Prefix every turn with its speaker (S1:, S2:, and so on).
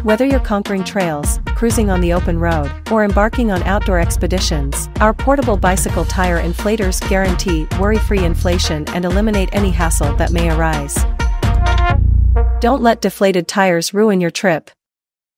S1: Whether you're conquering trails, cruising on the open road, or embarking on outdoor expeditions, our portable bicycle tire inflators guarantee worry-free inflation and eliminate any hassle that may arise. Don't let deflated tires ruin your trip.